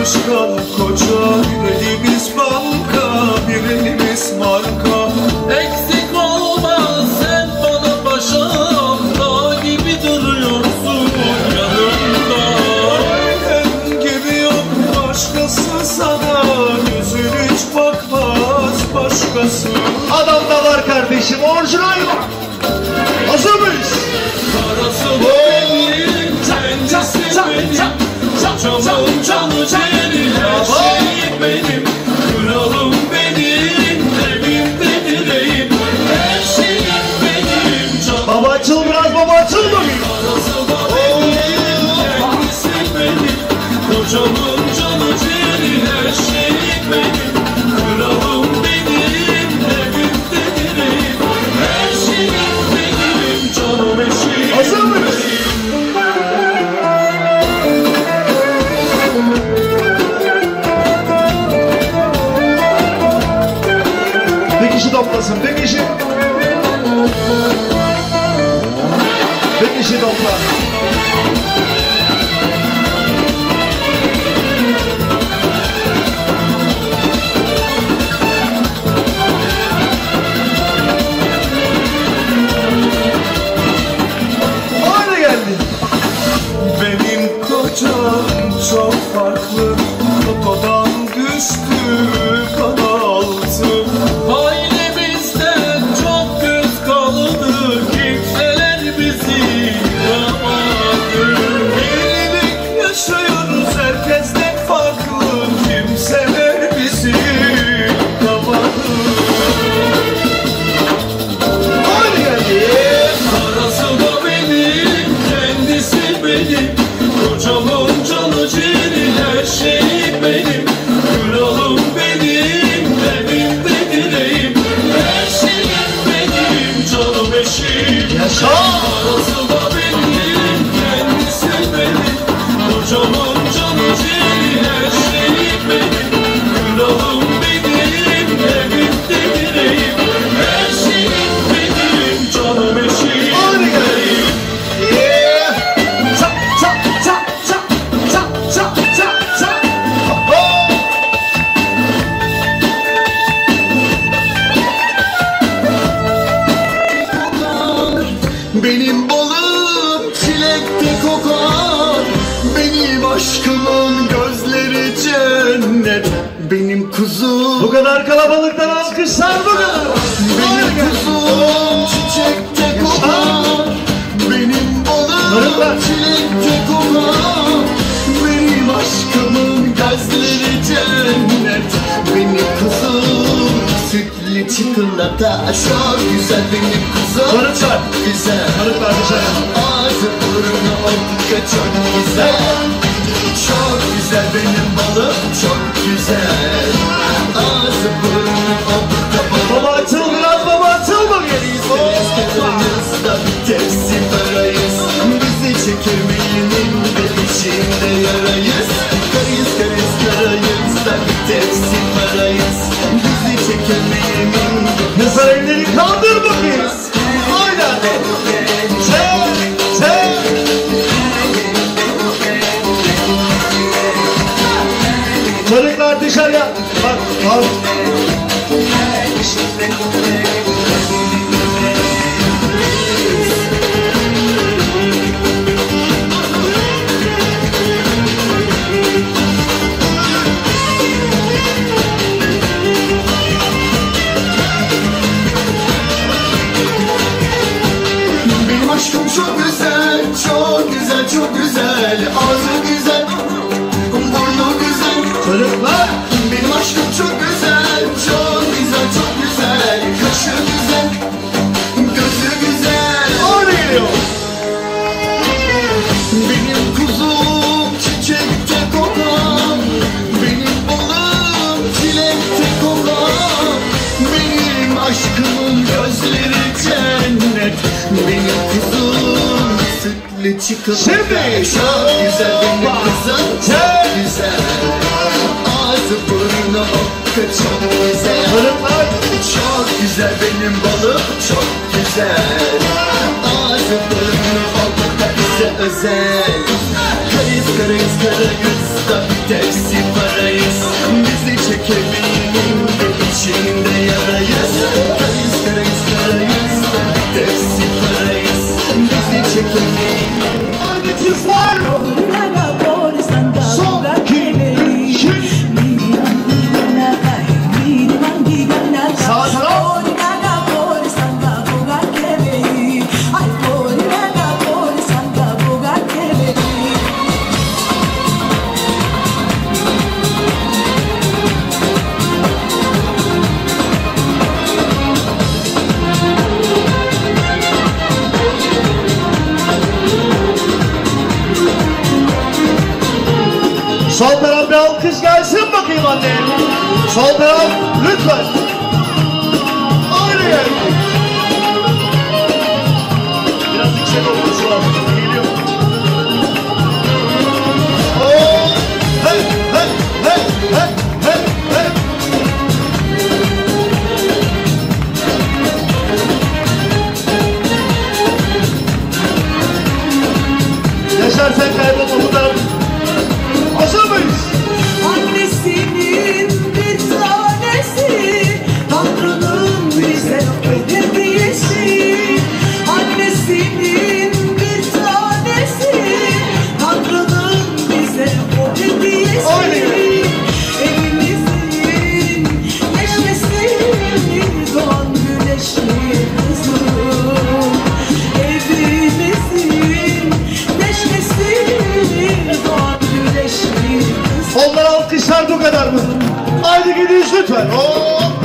başkan koca, birimiz banka, birimiz marka. Eksik olmaz sen bana paşam, dağ gibi duruyorsun yanımda. Aynen gibi yok başkası sana, gözün hiç bakmaz başkası. Adamda var kardeşim, orijinal var. Hazır mıyız? Karası benim, kendisi benim, kocamın canı ciğeri, her şeyim benim. Kralım benim, evimde direğim, her şeyim benim canım. Baba açıl biraz, baba açıl bakayım. Karası da benim, kendisi benim, kocamın canı ciğeri, her şeyim benim. Kralım benim, evimde direğim, her şeyim benim canım eşim. Hazır mıyız? Bir kişi toplasın, bir kişi. Bir kişi topla. Hadi geldi. Benim kocam çok farklı, kokodan düştü kana altı. Ailemizden çok göz kaldı, kimseler bizi yapamadı. Birlik yaşıyoruz herkesten farklı, kimseler bizi yapamadı. Hadi geldi. Parası da benim, kendisi benim, kocamın canı ciğeri, her şeyi benim. Kralım benim, evimde direğim, her şeyim benim canım eşim. Yaşa. Parası da benim, kendisi benim, kocamın canı ciğeri, her şeyi benim. Kralım benim, evimde direğim, her şeyim benim canım eşim. Hadi geldi. Yeah. Çap çap çap çap çap çap çap çap. Oh. Benim balım çilekte kokar, benim aşkımın gözleri cennet, benim kuzum. Bu kadar kalabalıktan alkışlar bu kadar. Benim kuzum çiçekte kokar, benim balım çilekte kokar, benim aşkımın gözleri cennet, benim kuzum sütlü çikolata, çok güzel benim kuzum. Barıtlar. Çok güzel. Barıtlar dışarı. Ağzı burnu okka çok güzel. Çok güzel benim balım, çok güzel. Ağzı burnu okka balım. Baba açıl biraz, baba açıl bakayım. Karayızda bir tepsi parayız, bizi çekirmeyenin de içinde yarayız. Karayız karayız karayızda bir tepsi parayız, bizi çekirmeyenin de. Kızlar elleri kaldır bakayım. Haydi hadi. Çocuklar dışarıya. Bak al. Benim aşkım çok güzel, çok güzel, çok güzel. Ağzı güzel, burnu güzel. Çocuklar. Benim aşkım çok güzel, çok güzel, çok güzel. Kaşı güzel, gözü güzel. Orada geliyor. Benim kuzum çiçekte kokar, benim balım çilekte kokar, benim aşkımın gözleri cennet, benim kuzum sütlü çikolata. Şimdi çok güzel benim kızım, çok güzel. Ağzı burnu okka çok güzel. Çok güzel benim balım, çok güzel. Ağzı burnu okka bize özel. Karayız karayız karayız da bir tepsi var. Lütfen. Oo.